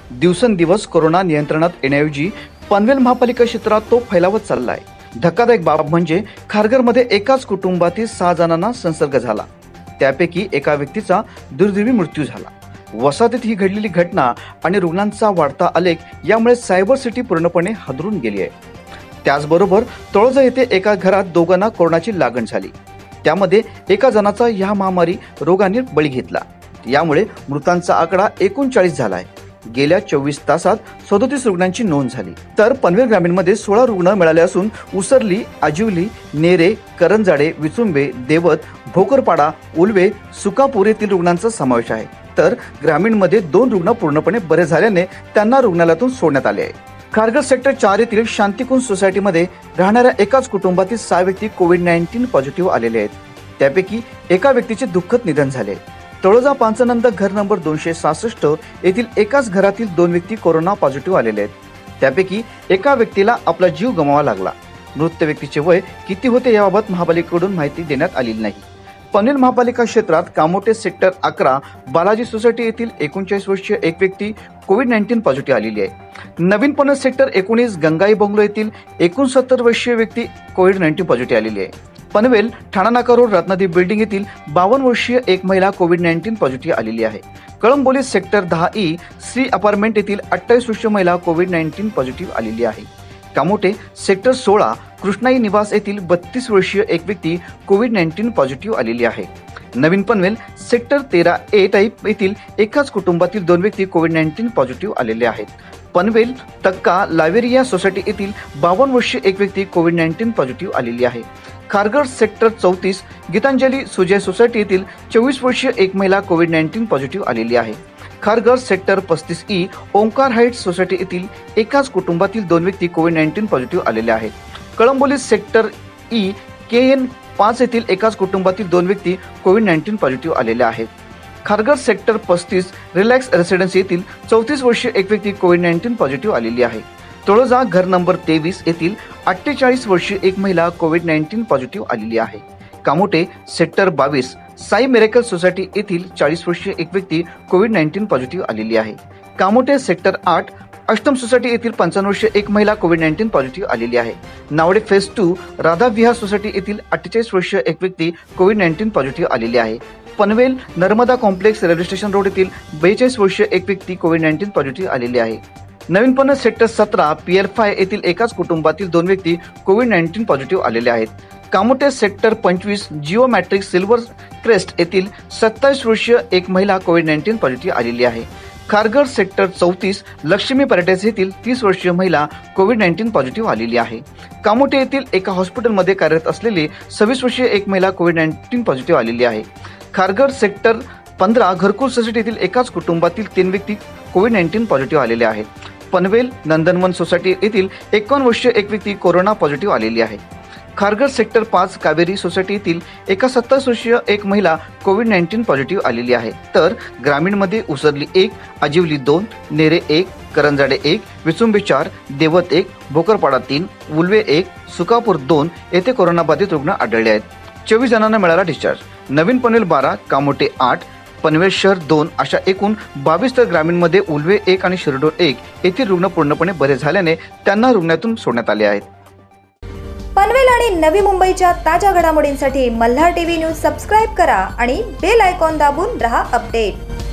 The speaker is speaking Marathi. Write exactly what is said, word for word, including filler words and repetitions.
दिवसेंदिवस कोरोना नियंत्रणात येण्याऐवजी पनवेल महापालिका क्षेत्रात तो फैलावत चालला आहे। धक्कादायक बाब म्हणजे खारघरमध्ये एकाच कुटुंबातील सहा जणांना संसर्ग झाला, त्यापैकी एका व्यक्तीचा दुर्दैवी मृत्यू झाला। वसाहतीत ही घडलेली घटना आणि रुग्णांचा वाढता आलेख यामुळे सायबर सिटी पूर्णपणे हादरून गेली आहे। त्याचबरोबर तळोजा येथे एका घरात दोघांना कोरोनाची लागण झाली, त्यामध्ये एका जणाचा या महामारी रोगाने बळी घेतला। यामुळे मृतांचा आकडा एकोणचाळीस झाला आहे। गेल्या चोवीस तासात सदोतीस रुग्णांची नोंद झाली, तर पनवेल ग्रामीणमध्ये सोळा रुग्ण मिळाले असून उसरली, आजिवली, नेरे, करंजाडे, विचुंबे, देवत, भोकरपाडा, उलवे, सुकापूर येथील रुग्णांचा समावेश आहे। तर ग्रामीणमध्ये दोन रुग्ण पूर्णपणे बरे झाल्याने त्यांना रुग्णालयातून सोडण्यात आले आहे। खारघर सेक्टर चार येथील शांतिकुंज सोसायटीमध्ये राहणाऱ्या एकाच कुटुंबातील सहा व्यक्ती कोविड नाईन्टीन पॉझिटिव्ह आलेले आहेत, त्यापैकी एका व्यक्तीचे दुःखद निधन झाले। तळोजा पांचानंद घर नंबर दोनशे सहासष्ट येथील एकाच घरातील दोन व्यक्ती कोरोना पॉझिटिव्ह आलेले आहेत, त्यापैकी एका व्यक्तीला आपला जीव गमवावा लागला। मृत व्यक्तीचे वय किती होते याबाबत महापालिकेकडून माहिती देण्यात आलेली नाही। पनवेल महापालिका क्षेत्रात कामोटे सेक्टर अकरा बालाजी सोसायटी येथील एकोणचाळीस वर्षीय एक व्यक्ती कोविड नाईन्टीन पॉझिटिव्ह आलेली आहे। नवीन पनवेल सेक्टर एकोणीस गंगाई बंगलो येथील एकोणसत्तर वर्षीय व्यक्ती कोविड नाईन्टीन पॉझिटिव्ह आलेली आहे। पनवेल ठाणा नाका रोड रत्नादीप बिल्डिंग येथील बावन्न वर्षीय एक महिला कोविड नाईन्टीन पॉझिटिव्ह आलेली आहे। कळंबोली सेक्टर दहा ई श्री अपार्टमेंट येथील अठ्ठावीस वर्षीय महिला कोविड नाईन्टीन पॉझिटिव्ह आलेली आहे। कामोटे सेक्टर सोळा कृष्णाई निवास येथील बत्तीस वर्षीय एक व्यक्ती कोविड नाईन्टीन पॉझिटिव्ह आलेली आहे। नवीन पनवेल सेक्टर तेरा ए टाईप येथील एकाच कुटुंबातील दोन व्यक्ती कोविड नाईन्टीन पॉझिटिव्ह आलेले आहेत। पनवेल तक्का लावेरिया सोसायटी येथील बावन्न वर्षीय एक व्यक्ती कोविड नाईन्टीन पॉझिटिव्ह आलेली आहे। खारघर सेक्टर चौतीस गीतांजली सुजय सोसायटी येथील चोवीस वर्षीय एक महिला कोविड नाईन्टीन पॉझिटिव्ह आलेली आहे। खारघर सेक्टर पस्तीस ई ओंकार हाइट्स सोसायटी येथील एकाच कुटुंबातील दोन व्यक्ती कोविड नाईन्टीन पॉझिटिव्ह आलेले आहेत। Kalamboli sector E K N पाच येथील एकाच कुटुंबातील दोन व्यक्ती कोविड नाईन्टीन पॉझिटिव्ह आलेले आहेत। खारघर सेक्टर पस्तीस रिलॅक्स रेसिडेन्सी येथील चौतीस वर्षीय एक व्यक्ती कोविड नाईन्टीन पॉझिटिव्ह आलेली आहे। तळोजा घर नंबर तेवीस येथील अठ्ठेचाळीस वर्षीय एक महिला कोविड नाईन्टीन पॉझिटिव्ह आलेली आहे। कामोटे सेक्टर बावीस साई मिरेकल सोसायटी येथील चाळीस वर्षीय एक व्यक्ती कोविड नाईन्टीन पॉझिटिव्ह आलेली आहे। कामोटे सेक्टर आठ अष्टम सोसायटी येथील पंचावन्न वर्षीय एक महिला कोविड नाईन्टीन पॉझिटिव्ह आलेली आहे। Navade phase two Radha Vihar society येथील अठ्ठेचाळीस वर्षीय एक व्यक्ती कोविड नाईन्टीन पॉझिटिव्ह आलेली आहे। Panvel Narmada complex railway station road येथील बेचाळीस वर्षीय एक व्यक्ती कोविड नाईन्टीन पॉझिटिव्ह आलेली आहे। नवीन पनवेल सेक्टर सतरा पी एल फाय येथील एकाच कुटुंबातील दोन व्यक्ती कोविड नाईन्टीन पॉझिटिव्ह आलेले आहेत। कामोटे सेक्टर पंचवीस जिओ मॅट्रिक्स सिल्वर क्रेस्ट येथील सत्तावीस वर्षीय एक महिला कोविड नाईन्टीन पॉझिटिव्ह आलेली आहे। खारघर सेक्टर चौतीस लक्ष्मी पॅराडाइज येथील तीस वर्षीय महिला कोविड नाईन्टीन पॉझिटिव्ह आलेली आहे। कामोटे येथील एका हॉस्पिटलमध्ये कार्यरत असलेली सव्वीस वर्षीय एक महिला कोविड नाईन्टीन पॉझिटिव्ह आलेली आहे। खारघर सेक्टर पंधरा घरकुल सोसायटी येथील एकाच कुटुंबातील तीन व्यक्ती कोविड नाईन्टीन पॉझिटिव्ह आलेले आहेत। पनवेल नंदनवन सोसायटी येथील एकावन्न वर्षीय एक व्यक्ती कोरोना पॉझिटिव्ह आलेली आहे। खारघर सेक्टर पाच कावेरी सोसायटी येथील एका सत्तावीस वर्षीय एक महिला कोविड नाईन्टीन पॉझिटिव्ह आलेली आहे। तर ग्रामीणमध्ये उसरली एक, आजिवली दोन, नेरे एक, करंजाडे एक, विचुंबे चार, देवत एक, भोकरपाडा तीन, उलवे एक, सुकापूर दोन येथे कोरोनाबाधित रुग्ण आढळले आहेत। चोवीस जणांना मिळाला डिस्चार्ज। नवीन पनवेल बारा, कामोटे आठ, पनवेल शहर दोन अशा एकूण बावीस, तर ग्रामीणमध्ये उलवे एक आणि शिरडोन एक येथील रुग्ण पूर्णपणे बरे झाल्याने त्यांना रुग्णालयातून सोडण्यात आले आहेत। पनवेल आणि नवी मुंबईच्या ताज्या घडामोडींसाठी मल्हार टीव्ही न्यूज सबस्क्राईब करा आणि बेल आयकॉन दाबून रहा अपडेट।